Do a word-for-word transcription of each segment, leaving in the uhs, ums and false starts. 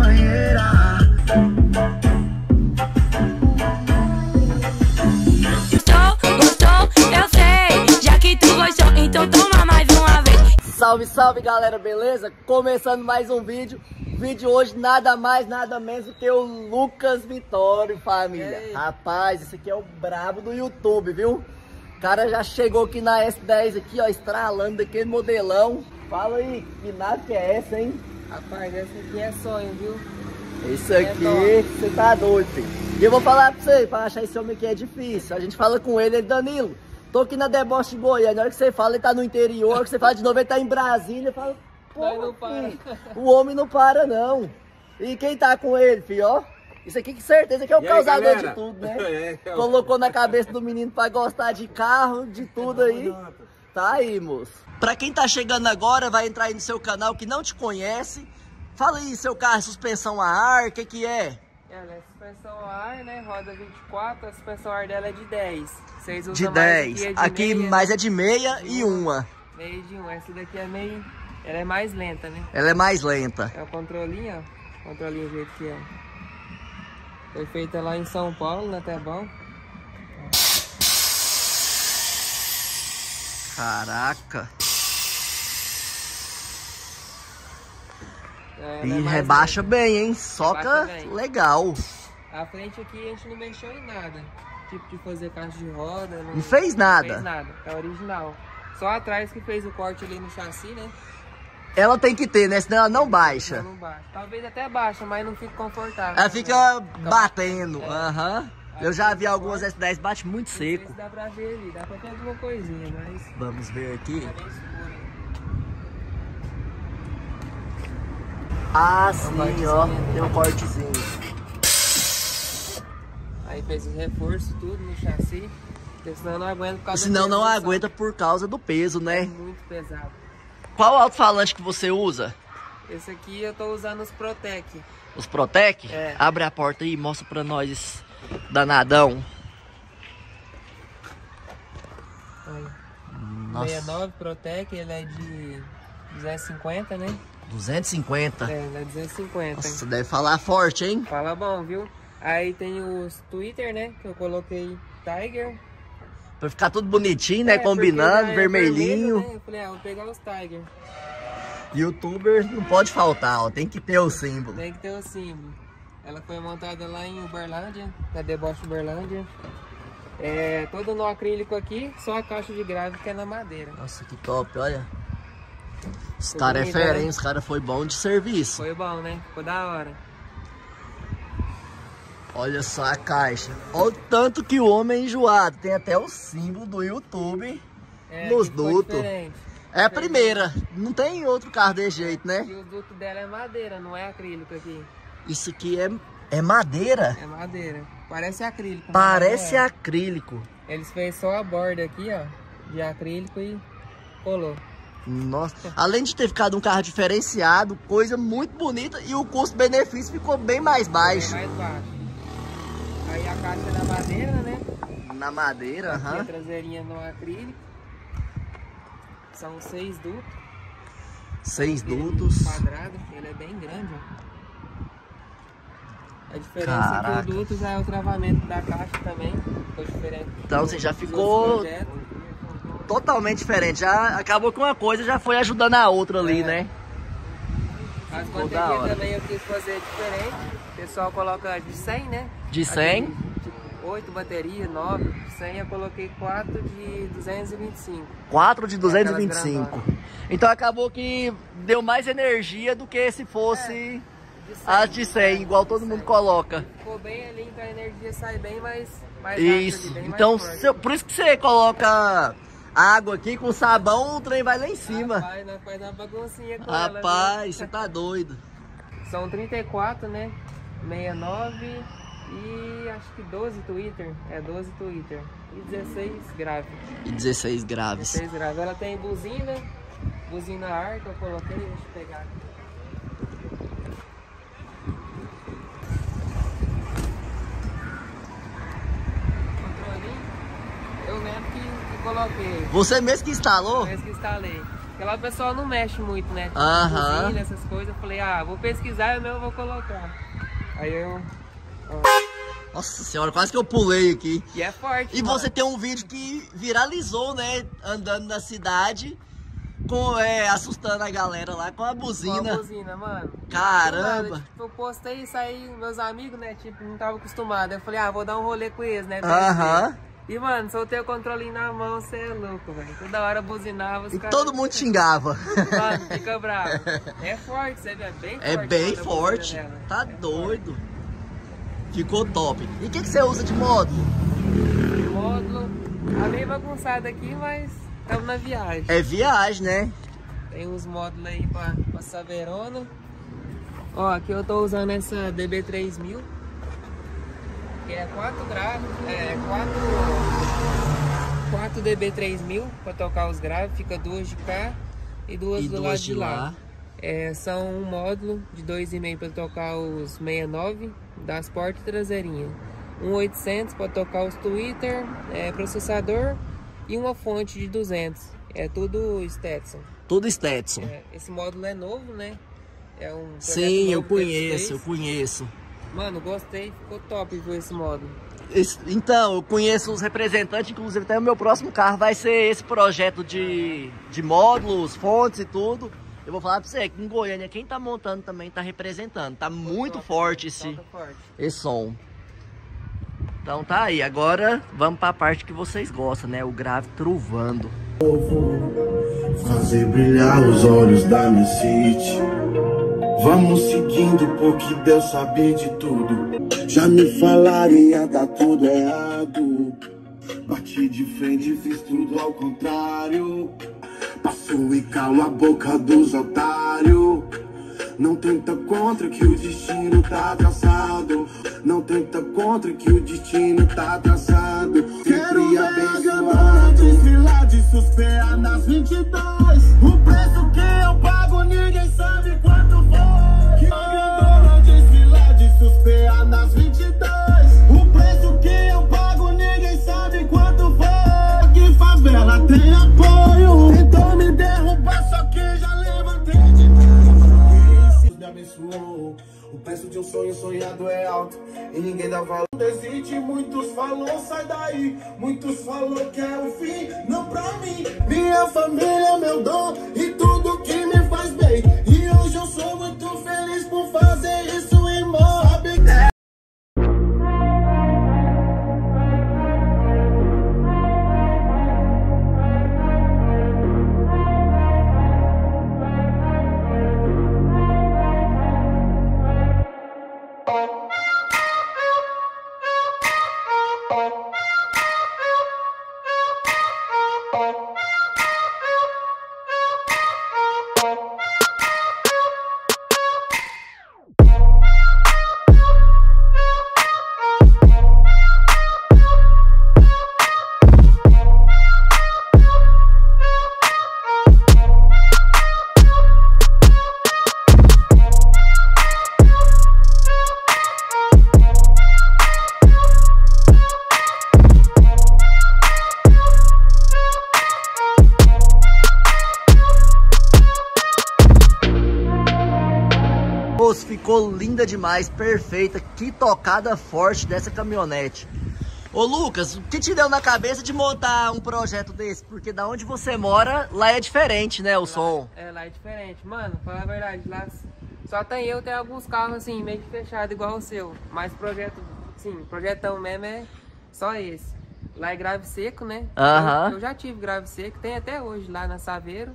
banheira. Gostou, gostou, eu sei. Já que tu gostou, então toma mais uma vez. Salve, salve galera, beleza? Começando mais um vídeo. Vídeo hoje nada mais, nada menos do que o Lucas Vitório, família. Rapaz, esse aqui é o brabo do YouTube, viu? O cara já chegou aqui na S dez aqui, ó, estralando daquele modelão. Fala aí, que nave que é essa, hein? Rapaz, essa aqui é sonho, viu? Isso aqui, você tá doido, filho. E eu vou falar pra você, pra achar esse homem aqui é difícil. A gente fala com ele, ele, Danilo, tô aqui na deboche de Goiânia. Na hora que você fala, ele tá no interior, que você fala de novo, ele tá em Brasília. Fala, pô, não para. O homem não para, não. E quem tá com ele, filho, ó? Isso aqui, com certeza, que é o e causador aí, de tudo, né? É, é, Colocou na cabeça do menino pra gostar de carro, de tudo aí. Tá aí, moço. Pra quem tá chegando agora, vai entrar aí no seu canal que não te conhece. Fala aí, seu carro, suspensão a ar, o que que é? Ela é suspensão a ar, né? Roda vinte e quatro, a suspensão a ar dela é de dez. Vocês usam De mais dez. aqui, é de Aqui meia, mais é de meia e uma. Meia de um. Essa daqui é meio... Ela é mais lenta, né? Ela é mais lenta. É o controlinho, ó. Controlinho do jeito que é. Foi feita lá em São Paulo, na Tebão. Caraca. É, E é rebaixa lenta. bem, hein? Soca bem. legal. A frente aqui a gente não mexeu em nada. Tipo de fazer caixa de roda. Não, Não fez nada? Não fez nada. É original. Só atrás que fez o corte ali no chassi, né? Ela tem que ter, né? Senão ela não baixa. Não, não baixa. Talvez até baixa, mas não fica confortável. Ela fica né? batendo. É. Aham. Eu já vi algumas S dez bate muito seco. Dá pra ver ali, dá pra ver alguma coisinha, mas... Vamos ver aqui. Tá bem escuro, hein? Ah, Tem um sim, cortezinho ó. ali. Tem um cortezinho. Aí fez os reforços, tudo no chassi. Porque senão não aguenta por causa Senão da não produção. aguenta por causa do peso, É né? muito pesado. Qual alto-falante que você usa? Esse aqui eu tô usando os Protec. Os Protec? É. Abre a porta aí e mostra pra nós esse danadão. Aí. Nossa. sessenta e nove Protec, ele é de duzentos e cinquenta, né? duzentos e cinquenta. É, ele é duzentos e cinquenta. Nossa, deve falar forte, hein? Fala bom, viu? Aí tem os Twitter, né? Que eu coloquei Tiger. Pra ficar tudo bonitinho, né? É, Combinando, porque já é vermelhinho. vermelho, né? Eu falei, ah, vou pegar os Tiger. Youtuber não pode faltar, ó. Tem que ter o símbolo. Tem que ter o símbolo. Ela foi montada lá em Uberlândia, na Deboche Uberlândia. É, todo no acrílico aqui, só a caixa de grave que é na madeira. Nossa, que top, olha. Os Ficou caras é bonito, fera, né? hein? Os caras foi bom de serviço. Foi bom, né? Ficou da hora. Olha só a caixa. Olha o tanto que o homem é enjoado. Tem até o símbolo do YouTube É, nos aqui ficou dutos. diferente. É a primeira. Não tem outro carro desse jeito, né? E o duto dela é madeira, não é acrílico aqui. Isso aqui é, é madeira. É madeira. Parece acrílico. mas Parece não é. acrílico. Eles fez só a borda aqui, ó, de acrílico e colou. Nossa. Além de ter ficado um carro diferenciado, coisa muito bonita. E o custo-benefício ficou bem mais baixo. É mais baixo. Aí a caixa é na madeira, né? Na madeira, Aqui aham. a traseirinha no acrílico. São seis dutos. Seis Ele dutos. Quadrado, ele é bem grande, ó. A diferença Caraca. é que o duto já é o travamento da caixa também. Ficou diferente. Então você já dos outros ficou projetos. totalmente diferente. Já acabou que uma coisa já foi ajudando a outra ali, É. né? As Ficou da baterias hora. também eu quis fazer diferente. O pessoal coloca de cem, né? De cem? Aqui, tipo, oito baterias, nove. De cem eu coloquei quatro de duzentos e vinte e cinco. quatro de duzentos e vinte e Aquelas cinco. Então acabou que deu mais energia do que se fosse De cem, as de cem, igual de todo cem. mundo coloca. Ficou bem ali, então a energia sai bem mais, mais Isso. rápido ali, bem Então, mais forte. se- por isso que você coloca água aqui com sabão, o trem vai lá em cima. Rapaz, nós faz uma baguncinha com ela, Rapaz, viu? você tá doido. São trinta e quatro, né? sessenta e nove e acho que doze Twitter. É doze Twitter. E dezesseis grave. E dezesseis graves. dezesseis grave. Ela tem buzina, buzina ar que eu coloquei. Deixa eu pegar aqui. Controlinho. Eu mesmo que, que coloquei. Você mesmo que instalou? Eu mesmo que instalei. Porque lá o pessoal não mexe muito, né? Tipo, Aham. buzina, essas coisas. Eu falei, ah, vou pesquisar e o meu eu vou colocar. Aí eu... ó. Nossa senhora, quase que eu pulei aqui. E é forte, E mano. você tem um vídeo que viralizou, né? Andando na cidade, com, é, assustando a galera lá com a buzina. Com a buzina, mano. Caramba! Mano, tipo, eu postei e saí, meus amigos, né? Tipo, não tava acostumado. Eu falei, ah, vou dar um rolê com eles, né? Aham. E, mano, soltei o controle na mão, você é louco, velho. Toda hora buzinava, os E caras... todo mundo xingava. Mano, fica bravo. É forte, você vê, é bem forte. É bem mano, a forte. buzina dela. Tá É doido. forte. Ficou top. E o que, que você usa de módulo? Módulo, tá meio bagunçado aqui, mas estamos na viagem. É viagem, né? Tem uns módulos aí pra, pra Saverona. Ó, aqui eu tô usando essa D B três mil. Que é quatro graves, é quatro D B três mil pra tocar os graves. Fica duas de cá e duas E do duas lado de de lá. lá. É, são um módulo de dois e meio para tocar os sessenta e nove das portas traseirinhas. Um oitocentos para tocar os Twitter, é, processador e uma fonte de duzentos. É tudo Stetson. Tudo Stetson. É, esse módulo é novo, né? É um projeto Sim, eu novo que eles conheço, eu fez. conheço. Mano, gostei, ficou top viu, esse módulo. Esse- então, eu conheço os representantes, inclusive até o meu próximo carro vai ser esse projeto de, de módulos, fontes e tudo. Eu vou falar pra você que em Goiânia quem tá montando também tá representando. Tá muito top, forte esse, toca forte. esse som. Então tá aí, agora vamos pra parte que vocês gostam, né? O grave truvando. Fazer brilhar os olhos da minha city. Vamos seguindo porque Deus sabe de tudo. Já me falaram ia dar tudo errado. Bati de frente, fiz tudo ao contrário. Passou e calou a boca dos otários. Não tenta contra que o destino tá traçado. Não tenta contra que o destino tá traçado. Sempre abençoado. Desfilar de suspeitar nas vinte e dois. O preço que eu pago ninguém sabe quanto foi. Que grandona desfilar de suspeitar nas vinte e dois. O preço que eu pago ninguém sabe quanto foi. Que favela tem apoio. Tentou me derrubar só que já levantei de me abençoou. O preço de um sonho sonhado é alto e ninguém dá valor. Desiste, muitos falou, sai daí. Muitos falou que é o fim, não pra mim. Minha família é meu dom e tudo que me faz bem. E hoje eu sou muito feliz por fazer isso, irmão. Sabe que Moço, ficou linda demais, perfeita. Que tocada forte dessa caminhonete. Ô Lucas, o que te deu na cabeça de montar um projeto desse? Porque da onde você mora, lá é diferente, né, o Lá- som. É, lá é diferente. Mano, falar a verdade, lá só tem eu, tem alguns carros assim, meio que fechado igual o seu. Mas projeto, sim, projetão mesmo é só esse. Lá é grave seco, né? Aham. Eu, eu já tive grave seco, tem até hoje lá na Saveiro.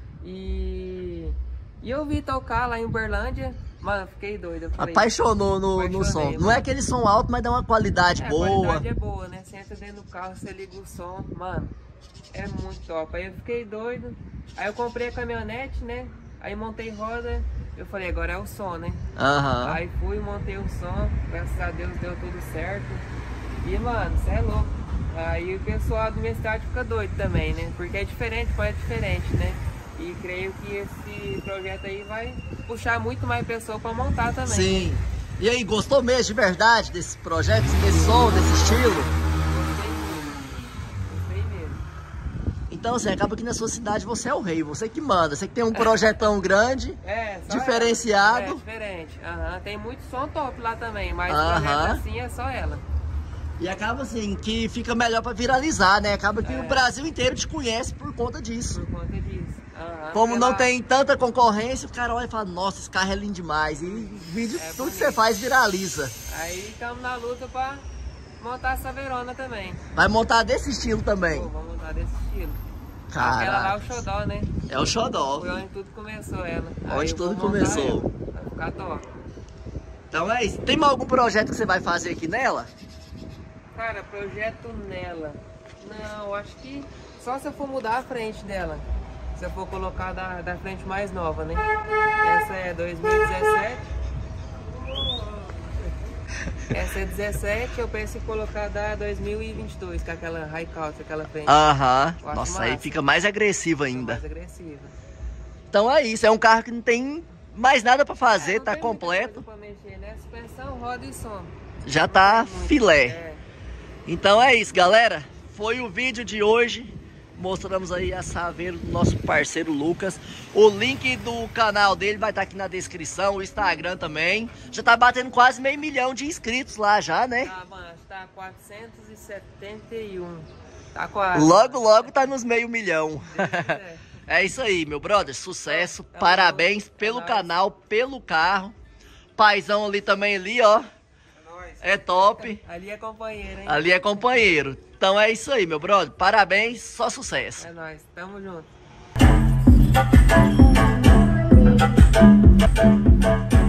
E, e eu vi tocar lá em Uberlândia. Mano, fiquei doido. Eu falei, Apaixonou no, no Apaixonei, som. Não mano. é aquele som alto, mas dá uma qualidade é, boa. a qualidade é boa, né? Você entra dentro do carro, você liga o som, mano, é muito top. Aí eu fiquei doido, aí eu comprei a caminhonete, né? Aí montei roda, eu falei, agora é o som, né? Aham. Aí fui, montei o som, graças a Deus deu tudo certo. E, mano, você é louco. Aí o pessoal da minha cidade fica doido também, né? Porque é diferente, pode é diferente, né? E creio que esse projeto aí vai puxar muito mais pessoas pra montar também. Sim. E aí, gostou mesmo de verdade desse projeto, desse som, desse estilo? Gostei mesmo. Gostei mesmo. Então, assim, acaba que na sua cidade você é o rei, você que manda. Você que tem um projetão grande, É, só diferenciado. ela. É, diferente. Aham, tem muito som top lá também, mas Aham. projeto assim é só ela. E acaba assim, que fica melhor pra viralizar, né? Acaba que É. o Brasil inteiro te conhece por conta disso. Por conta disso. Aham, Como não ela- tem tanta concorrência, o cara olha e fala, nossa, esse carro é lindo demais. E vídeo, É tudo que bonito. você faz viraliza. Aí estamos na luta pra montar essa Verona também. Vai montar desse estilo também. Pô, vamos montar desse estilo. Aquela lá é Cara, o xodó, né? é o xodó. Foi onde tudo começou ela. Aí Onde eu tudo vou montar começou. ela. Vai ficar top. Então é isso. Tem mais algum projeto que você vai fazer aqui nela? Cara, projeto nela. Não, acho que só se eu for mudar a frente dela. Se eu for colocar da, da frente mais nova, né? Essa é dois mil e dezessete. Essa é dezessete, eu penso em colocar da dois mil e vinte e dois, com aquela high count, aquela frente. Aham. Eu acho Nossa, aí massa. fica mais agressivo ainda. Mais agressiva. Então é isso. É um carro que não tem mais nada pra É, fazer, não tá tem muita completo. coisa pra mexer, né? Suspensão, roda e som. Já tá Muito. filé. É. Então é isso, galera. Foi o vídeo de hoje. Mostramos aí a Saveiro do nosso parceiro Lucas. O link do canal dele vai estar aqui na descrição. O Instagram também. Já tá batendo quase meio milhão de inscritos lá já, né? Tá, mano, tá quatrocentos e setenta e um. Tá quase. Logo, logo tá nos meio milhão. Deus quiser. É isso aí, meu brother. Sucesso. Tamo Parabéns junto. É pelo nóis. canal, pelo carro. Paizão ali também ali, ó. É top. Ali é companheiro, hein? Ali é companheiro. Então é isso aí, meu brother. Parabéns, só sucesso. É nóis, tamo junto.